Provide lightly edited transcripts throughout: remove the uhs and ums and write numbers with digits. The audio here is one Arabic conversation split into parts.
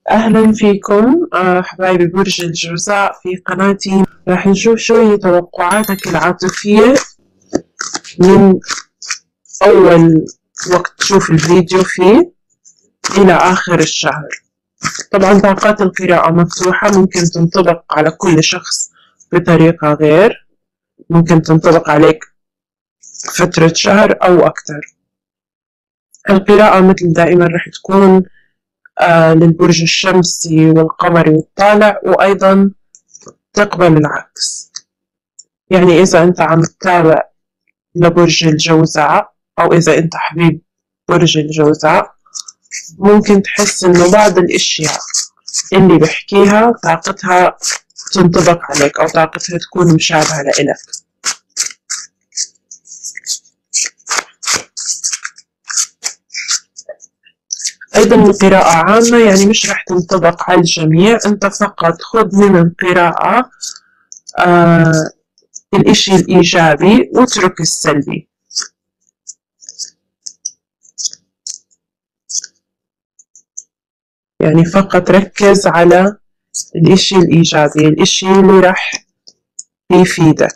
أهلا فيكم حبايبي برج الجوزاء في قناتي. راح نشوف شوية توقعاتك العاطفية من أول وقت تشوف الفيديو فيه إلى آخر الشهر. طبعا طاقات القراءة مفتوحة، ممكن تنطبق على كل شخص بطريقة غير، ممكن تنطبق عليك فترة شهر أو أكثر. القراءة مثل دائما راح تكون للبرج الشمسي والقمري والطالع، وأيضا تقبل العكس. يعني إذا أنت عم تتابع لبرج الجوزاء أو إذا أنت حبيب برج الجوزاء، ممكن تحس إنه بعض الأشياء اللي بحكيها طاقتها تنطبق عليك أو طاقتها تكون مشابهة لإلك. أيضا القراءة عامة، يعني مش رح تنطبق على الجميع، أنت فقط خذ من القراءة الإشي الإيجابي واترك السلبي. يعني فقط ركز على الإشي الإيجابي، الإشي اللي رح يفيدك.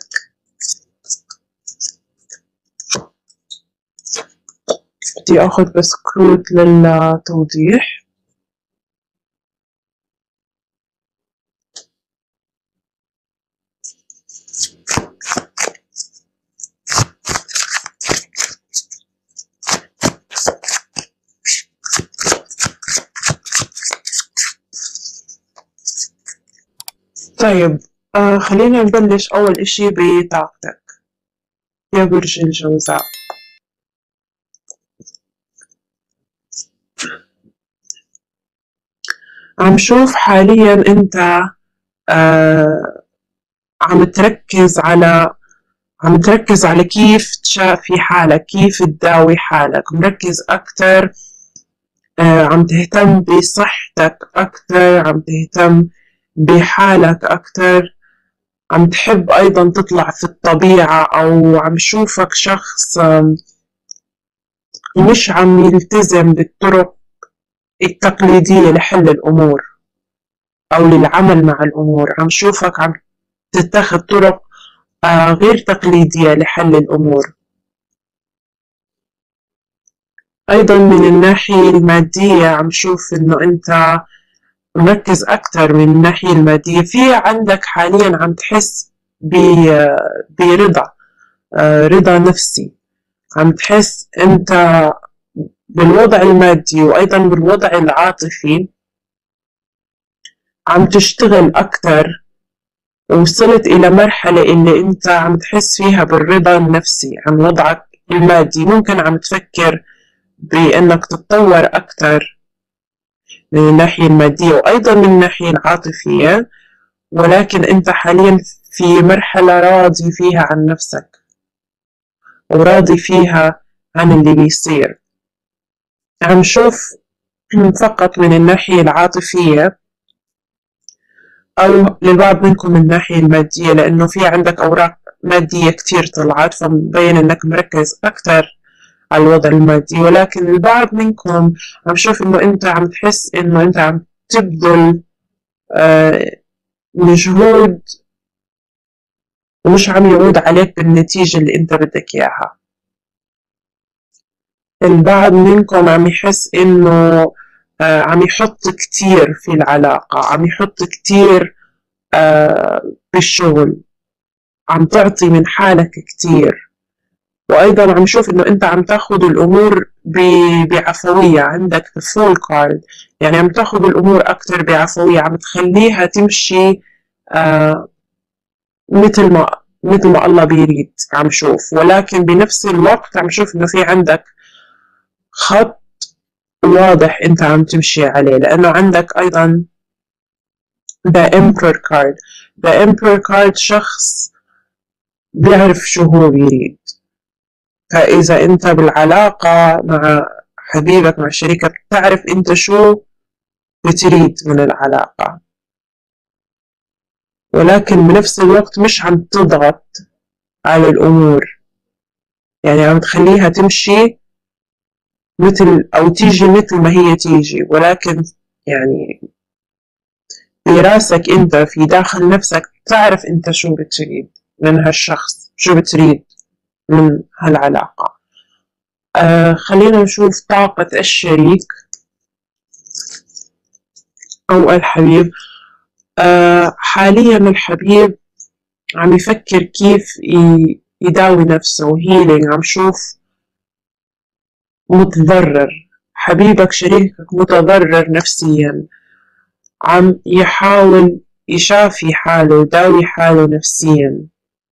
بدي أخذ بس كروت للتوضيح. طيب خلينا نبلش أول إشي بطاقتك يا برج الجوزاء. عم شوف حاليا أنت عم تركز على كيف تشافي حالك، كيف تداوي حالك، مركز أكتر، عم تهتم بصحتك أكتر، عم تهتم بحالك أكتر، عم تحب أيضا تطلع في الطبيعة، أو عم شوفك شخص مش عم يلتزم بالطرق التقليدية لحل الأمور أو للعمل مع الأمور. عم شوفك عم تتخذ طرق غير تقليدية لحل الأمور. أيضا من الناحية المادية عم شوف إنه أنت مركز أكتر من الناحية المادية، في عندك حاليا عم تحس برضا، رضا نفسي، عم تحس أنت بالوضع المادي وأيضا بالوضع العاطفي عم تشتغل أكتر، ووصلت إلى مرحلة اللي أنت عم تحس فيها بالرضا النفسي عن وضعك المادي. ممكن عم تفكر بأنك تتطور أكتر من الناحية المادية وأيضا من الناحية العاطفية، ولكن أنت حاليا في مرحلة راضي فيها عن نفسك وراضي فيها عن اللي بيصير. عم شوف فقط من الناحية العاطفية أو للبعض منكم من الناحية المادية، لأنه في عندك أوراق مادية كتير طلعت، فمبين أنك مركز أكتر على الوضع المادي. ولكن البعض منكم عم شوف إنه أنت عم تحس إنه أنت عم تبذل مجهود ومش عم يعود عليك بالنتيجة اللي أنت بدك إياها. البعض منكم عم يحس إنه عم يحط كتير في العلاقة، عم يحط كتير بالشغل، عم تعطي من حالك كتير. وأيضا عم شوف إنه أنت عم تاخد الأمور بعفوية، عندك فول كارد، يعني عم تاخد الأمور أكتر بعفوية، عم تخليها تمشي مثل ما الله بيريد. عم شوف، ولكن بنفس الوقت عم شوف إنه في عندك خط واضح أنت عم تمشي عليه، لأنه عندك أيضا The Emperor card. The Emperor card شخص بيعرف شو هو بيريد. فإذا أنت بالعلاقة مع حبيبك مع شريكك تعرف أنت شو بتريد من العلاقة، ولكن بنفس الوقت مش عم تضغط على الأمور، يعني عم تخليها تمشي مثل أو تيجي مثل ما هي تيجي، ولكن يعني في راسك انت، في داخل نفسك، تعرف انت شو بتريد من هالشخص، شو بتريد من هالعلاقة. خلينا نشوف طاقة الشريك أو الحبيب. حاليا الحبيب عم يفكر كيف يداوي نفسه، هيلينج. عم شوف متضرر، حبيبك شريكك متضرر نفسيا، عم يحاول يشافي حاله، يداوي حاله نفسيا.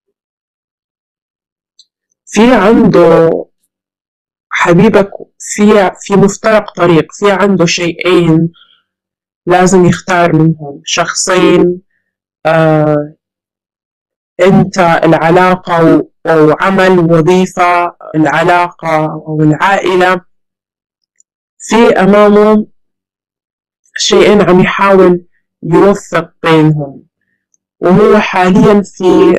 في عنده حبيبك في مفترق طريق، في عنده شيئين لازم يختار منهم، شخصين. انت العلاقة وعمل وظيفة، العلاقة أو العائلة، في أمامه شيئين عم يحاول يوفق بينهم، وهو حاليا في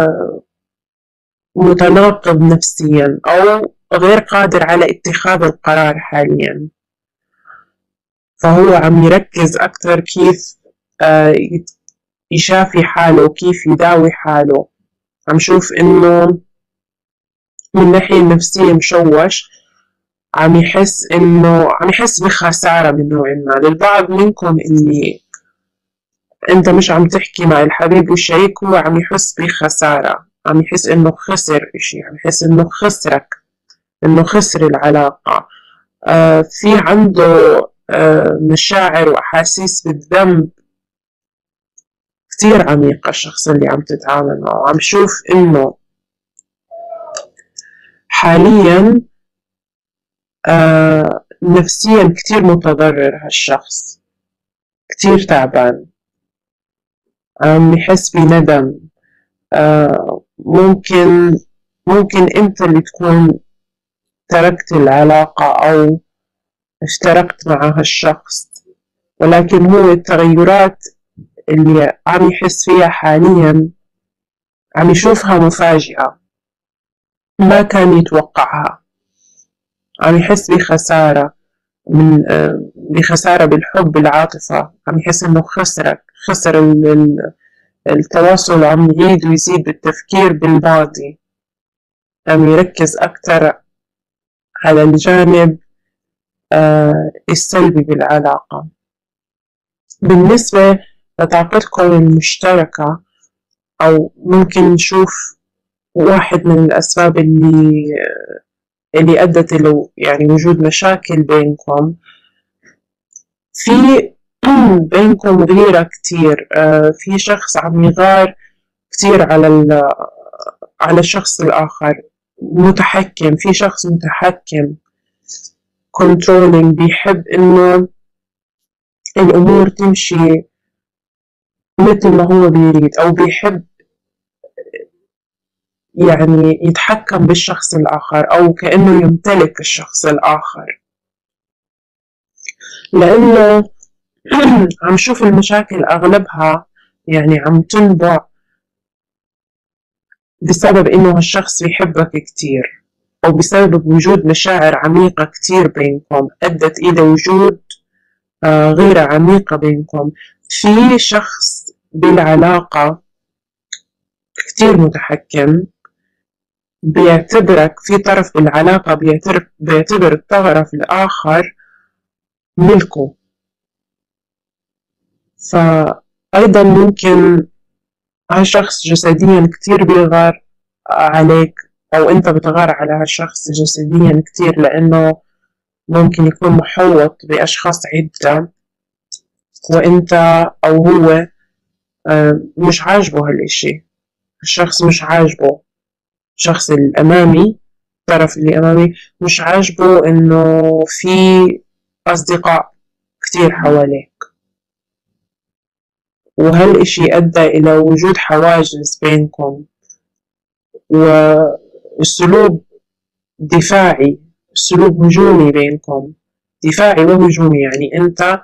متناقض نفسيا أو غير قادر على اتخاذ القرار حاليا. فهو عم يركز أكثر كيف يشافي حاله وكيف يداوي حاله. عم شوف إنه من الناحية النفسية مشوش، عم يحس بخسارة من نوع ما. للبعض منكم اللي انت مش عم تحكي مع الحبيب والشريك، هو عم يحس بخسارة، عم يحس انه خسر اشي، عم يحس انه خسرك، انه خسر العلاقة. في عنده مشاعر واحاسيس بالذنب كتير عميقة الشخص اللي عم تتعامل معه. عم شوف انه حاليا نفسيا كتير متضرر هالشخص، كتير تعبان، عم يحس بندم. ممكن انت اللي تكون تركت العلاقة أو اشتركت مع هالشخص، ولكن هو التغيرات اللي عم يحس فيها حاليا عم يشوفها مفاجئة، ما كان يتوقعها. عم يحس بخسارة، بخسارة بالحب، بالعاطفة. عم يحس انه خسر التواصل، عم يعيد ويزيد بالتفكير بالماضي، عم يركز أكثر على الجانب السلبي بالعلاقة. بالنسبة لطاقتكم المشتركة، أو ممكن نشوف واحد من الأسباب اللي أدت له يعني وجود مشاكل بينكم، في بينكم غيرة كتير. في شخص عم يغار كتير على الشخص الآخر، متحكم، في شخص متحكم controlling، بيحب إنه الأمور تمشي مثل ما هو بيريد، أو بيحب يعني يتحكم بالشخص الآخر، أو كأنه يمتلك الشخص الآخر. لأنه عم شوف المشاكل أغلبها يعني عم تنبع بسبب إنه هالشخص يحبك كتير، أو بسبب وجود مشاعر عميقة كتير بينكم أدت إلى وجود غيرة عميقة بينكم. في شخص بالعلاقة كتير متحكم، بيعتبرك في طرف بالعلاقة بيعتبر الطرف الآخر ملكه. فأيضا ممكن هالشخص جسديا كتير بيغار عليك، أو أنت بتغار على هالشخص جسديا كتير، لأنه ممكن يكون محوط بأشخاص عدة، وأنت أو هو مش عاجبه هالإشي. الشخص مش عاجبه، الشخص الأمامي، الطرف اللي أمامي مش عاجبه إنه في أصدقاء كتير حواليك، وهالإشي أدى إلى وجود حواجز بينكم، والسلوك دفاعي، السلوك هجومي بينكم، دفاعي وهجومي. يعني أنت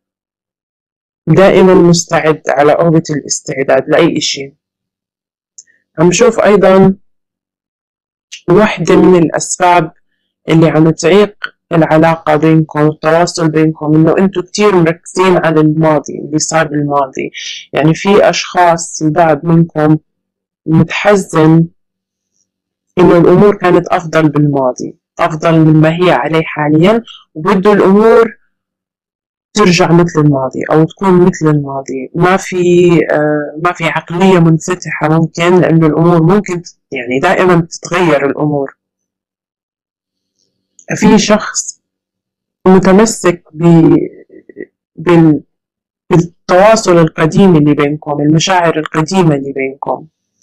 دائما مستعد، على أوبة الاستعداد لأي إشي. عم شوف أيضا واحدة من الأسباب اللي عم تعيق العلاقة بينكم، التواصل بينكم، إنه أنتوا كتير مركزين على الماضي اللي صار بالماضي. يعني في أشخاص، البعض منكم متحزن إنه الأمور كانت أفضل بالماضي، أفضل مما هي عليه حاليا، وبده الأمور ترجع مثل الماضي أو تكون مثل الماضي. ما في عقلية منفتحة ممكن، لأنه الأمور ممكن يعني دائما تتغير الأمور. في شخص متمسك بالتواصل القديم اللي بينكم، المشاعر القديمة اللي بينكم.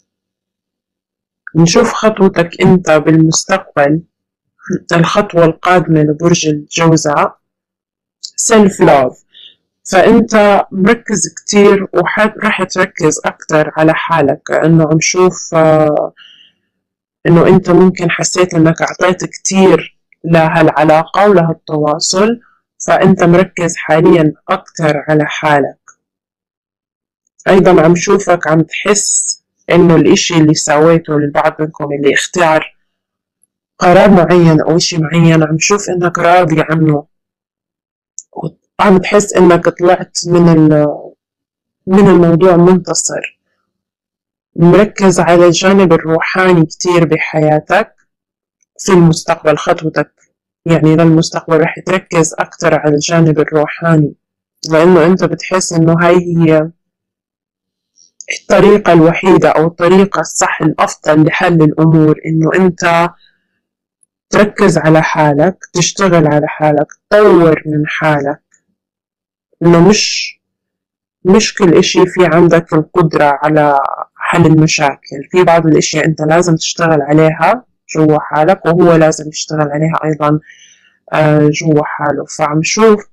نشوف خطوتك أنت بالمستقبل، الخطوة القادمة لبرج الجوزاء سيلف لوف. فأنت مركز كتير وراح تركز أكتر على حالك، إنه عم شوف إنه أنت ممكن حسيت إنك أعطيت كتير لهالعلاقة ولهالتواصل، فأنت مركز حاليا أكتر على حالك. أيضا عم شوفك عم تحس إنه الإشي اللي سويته للبعض منكم اللي اختار قرار معين أو إشي معين، عم شوف إنك راضي عنه، وعم تحس إنك طلعت من الموضوع منتصر. مركز على الجانب الروحاني كتير بحياتك في المستقبل. خطوتك يعني للمستقبل رح تركز أكتر على الجانب الروحاني، لأنه أنت بتحس إنه هاي هي الطريقة الوحيدة أو الطريقة الصح الأفضل لحل الأمور، إنه أنت تركز على حالك، تشتغل على حالك، تطور من حالك. إنه مش كل إشي في عندك القدرة على حل المشاكل، في بعض الأشياء أنت لازم تشتغل عليها جوا حالك، وهو لازم يشتغل عليها أيضا جوا حاله. فعم شوف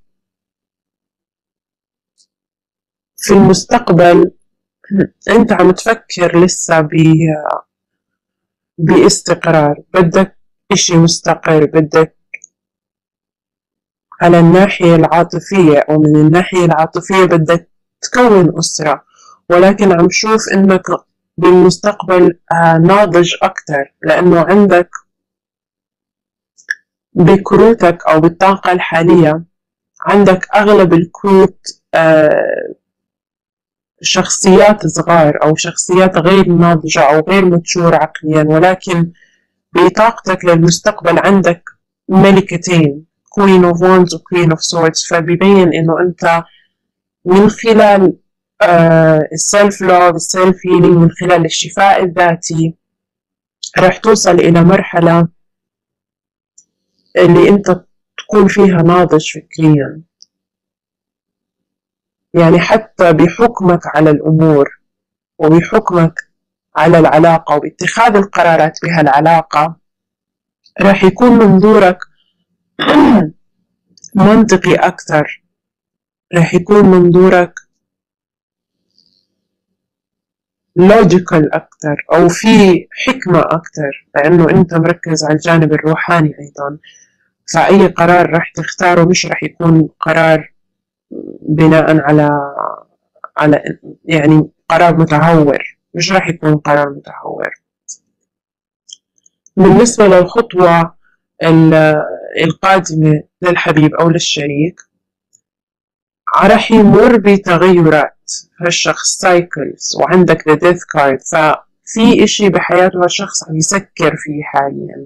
في المستقبل أنت عم تفكر لسه باستقرار، بدك إشي مستقر، بدك على الناحية العاطفية أو من الناحية العاطفية بدك تكون أسرة، ولكن عم شوف إنك بالمستقبل ناضج أكتر، لأنه عندك بكروتك أو بالطاقة الحالية عندك أغلب الكروت شخصيات صغار أو شخصيات غير ناضجة أو غير متشورة عقليا، ولكن بطاقتك للمستقبل عندك ملكتين، Queen of Wands و Queen of Swords. فبيبين إنه أنت من خلال السيلف لوف، السيلف هيلينج، من خلال الشفاء الذاتي رح توصل إلى مرحلة اللي أنت تكون فيها ناضج فكريا. يعني حتى بحكمك على الأمور وبحكمك على العلاقة وباتخاذ القرارات بهالعلاقة راح يكون منظورك منطقي أكثر، راح يكون منظورك لوجيكال أكثر أو في حكمة أكثر، لأنه أنت مركز على الجانب الروحاني أيضا. فأي قرار راح تختاره مش راح يكون قرار بناء على يعني قرار متهور، مش راح يكون قرار متهور. بالنسبة للخطوة القادمة للحبيب أو للشريك، راح يمر بتغيرات هالشخص، سايكلز، وعندك the death card. ففي إشي بحياته هالشخص عم يسكر فيه حاليا،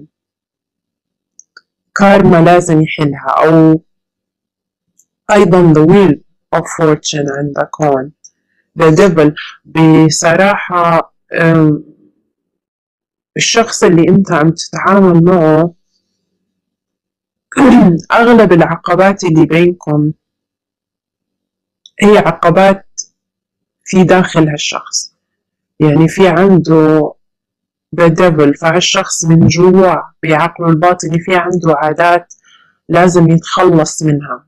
كارما لازم يحلها. أو أيضا the wheel of fortune عندك هون the devil. بصراحة الشخص اللي أنت عم تتعامل معه أغلب العقبات اللي بينكم هي عقبات في داخل هالشخص، يعني في عنده the devil. فهالشخص من جوا بعقله الباطني في عنده عادات لازم يتخلص منها،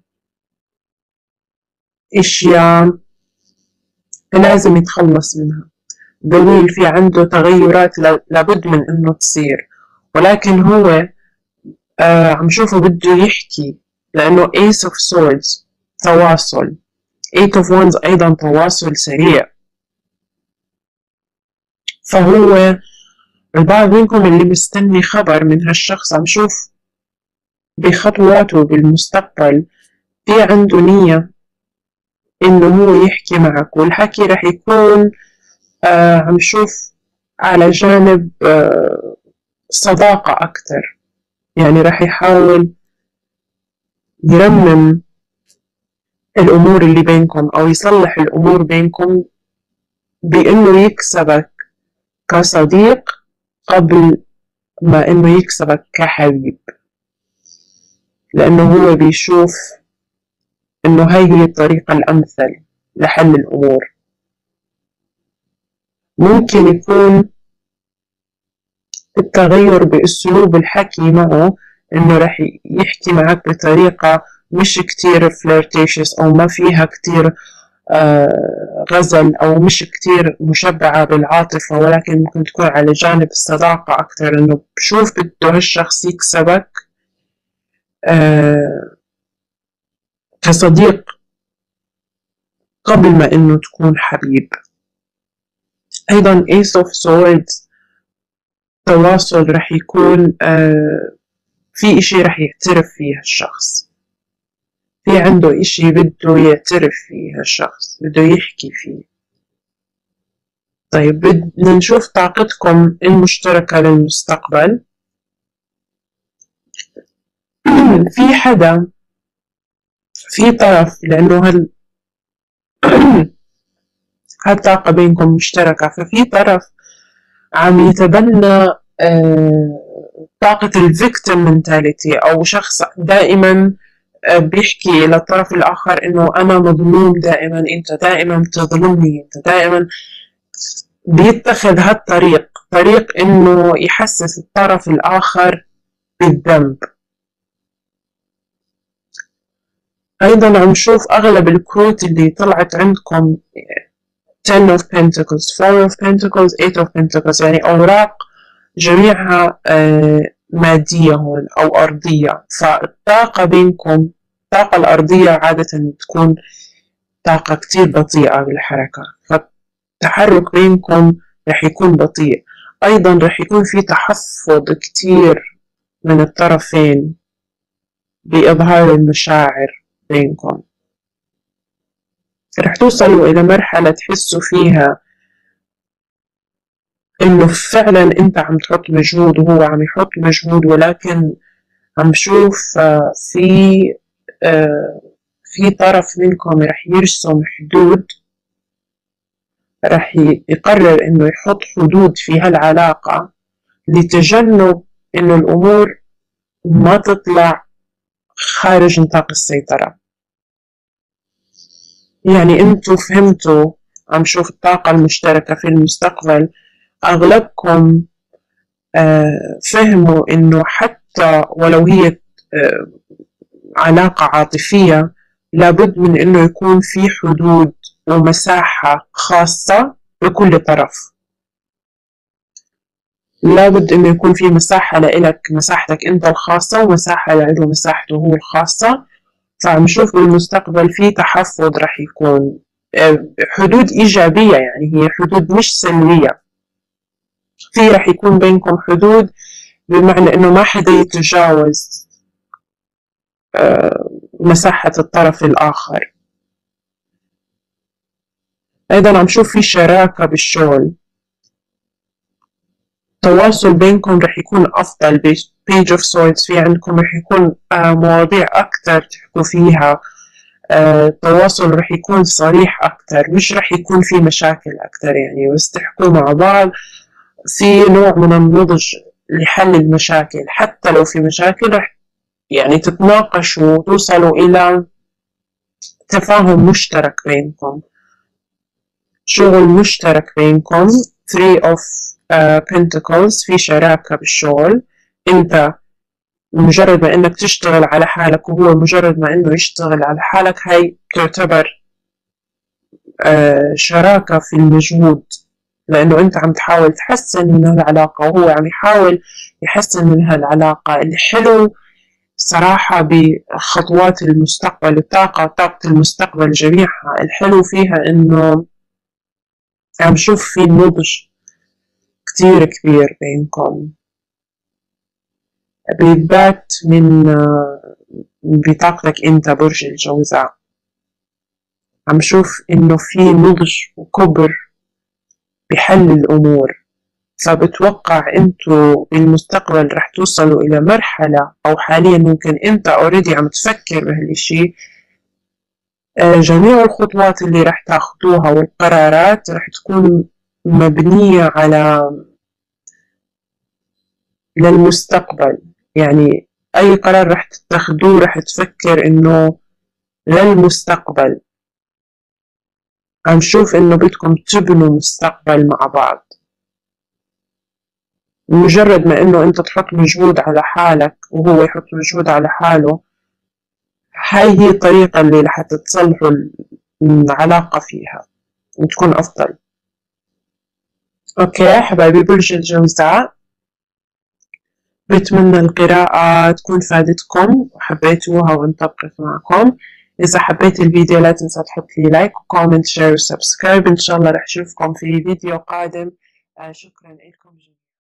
أشياء لازم يتخلص منها. دليل في عنده تغيرات لابد من إنه تصير، ولكن هو عم شوفه بده يحكي، لأنه Ace of Swords تواصل، Eight of Wands أيضا تواصل سريع. فهو البعض منكم اللي مستني خبر من هالشخص عم شوف بخطواته بالمستقبل، في عنده نية إنه هو يحكي معك، والحكي رح يكون عم شوف على جانب صداقة أكتر. يعني رح يحاول يرمم الأمور اللي بينكم أو يصلح الأمور بينكم بإنه يكسبك كصديق قبل ما إنه يكسبك كحبيب، لأنه هو بيشوف إنه هاي هي الطريقة الأمثل لحل الأمور. ممكن يكون التغير بأسلوب الحكي معه إنه رح يحكي معك بطريقة مش كتير flirtatious أو ما فيها كتير غزل، أو مش كتير مشبعة بالعاطفة، ولكن ممكن تكون على جانب الصداقة أكتر، إنه بشوف بده هالشخص يكسبك كصديق قبل ما إنه تكون حبيب. أيضا Ace of Swords تواصل رح يكون في إشي رح يعترف فيه الشخص، في عنده إشي بده يعترف فيه الشخص، بده يحكي فيه. طيب بدنا نشوف طاقتكم المشتركة للمستقبل. في حدا، في طرف، لأنه هالطاقة بينكم مشتركة، ففي طرف عم يتبنى طاقة الفيكتيم منتاليتي، أو شخص دائما بيحكي للطرف الآخر إنه أنا مظلوم دائما، أنت دائما بتظلمني، أنت دائما. بيتخذ هالطريق طريق إنه يحسس الطرف الآخر بالذنب. أيضا عم نشوف أغلب الكروت اللي طلعت عندكم 10 of Pentacles, 4 of Pentacles, 8 of Pentacles، يعني أوراق جميعها مادية هون أو أرضية. فالطاقة بينكم، الطاقة الأرضية عادة تكون طاقة كتير بطيئة بالحركة، فالتحرك بينكم رح يكون بطيء. أيضا رح يكون في تحفظ كتير من الطرفين بإظهار المشاعر بينكم. رح توصلوا إلى مرحلة تحسوا فيها إنه فعلا أنت عم تحط مجهود وهو عم يحط مجهود، ولكن عم شوف في طرف منكم رح يرسم حدود، رح يقرر إنه يحط حدود في هالعلاقة لتجنب إنه الأمور ما تطلع خارج نطاق السيطرة. يعني أنتوا فهمتوا، عم شوف الطاقة المشتركة في المستقبل، أغلبكم فهموا إنه حتى ولو هي علاقة عاطفية، لابد من إنه يكون في حدود ومساحة خاصة لكل طرف. لابد إنه يكون في مساحة لإلك، مساحتك أنت الخاصة، ومساحة لإله مساحته هو الخاصة. فعم نشوف بالمستقبل في تحفظ، رح يكون حدود إيجابية، يعني هي حدود مش سلبية. في رح يكون بينكم حدود بمعنى إنه ما حدا يتجاوز مساحة الطرف الآخر. أيضا عم شوف في شراكة بالشغل، التواصل بينكم رح يكون أفضل. Page of Swords في عندكم رح يكون مواضيع أكتر تحكوا فيها، التواصل رح يكون صريح أكتر، مش رح يكون في مشاكل أكتر، يعني بس تحكوا مع بعض في نوع من النضج لحل المشاكل. حتى لو في مشاكل رح يعني تتناقشوا وتوصلوا إلى تفاهم مشترك بينكم، شغل مشترك بينكم. 3 of Pentacles في شراكة بالشغل. أنت مجرد ما إنك تشتغل على حالك وهو مجرد ما إنه يشتغل على حالك، هاي تعتبر شراكة في المجهود، لأنه أنت عم تحاول تحسن من هالعلاقة وهو عم يحاول يحسن من هالعلاقة. الحلو صراحة بخطوات المستقبل، طاقة المستقبل جميعها، الحلو فيها إنه عم شوف في نضج كتير كبير بينكم. بيبات من بطاقتك انت برج الجوزاء. عم شوف انه في نضج وكبر بحل الامور، فبتوقع انتو بالمستقبل رح توصلوا الى مرحلة، او حاليا ممكن انت اوريدي عم تفكر بهالشي. جميع الخطوات اللي رح تاخدوها والقرارات رح تكون مبنية على للمستقبل. يعني اي قرار رح تتخذوه رح تفكر انه للمستقبل. عم شوف انه بدكم تبنوا مستقبل مع بعض. مجرد ما انه انت تحط مجهود على حالك وهو يحط مجهود على حاله، هاي هي الطريقة اللي رح تتصلحوا العلاقة فيها وتكون افضل. اوكي حبايبي برج الجوزاء، بتمنى القراءة تكون فادتكم وحبيتوها وانطبقت معكم. إذا حبيت الفيديو لا تنسى تحط لي لايك وكومنت شير وسبسكرايب. إن شاء الله رح أشوفكم في فيديو قادم. شكرا لكم جميعا.